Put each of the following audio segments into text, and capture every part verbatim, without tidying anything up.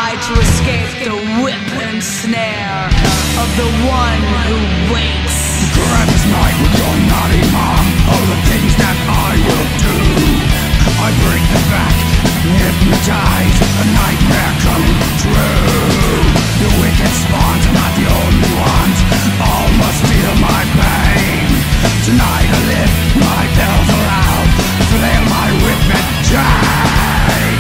try to escape the whip and snare of the one who waits. Krampusnacht with your naughty mom. All the things that I will do, I bring them back, hypnotize, a nightmare come true. The wicked spawns are not the only ones, all must feel my pain. Tonight I lift my bells aloud, flail my whip and chain.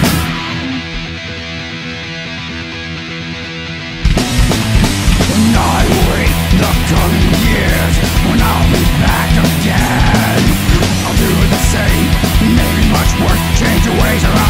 And I wait the coming years, when I'll be back again. I'll do the same, maybe much worse, change the ways around.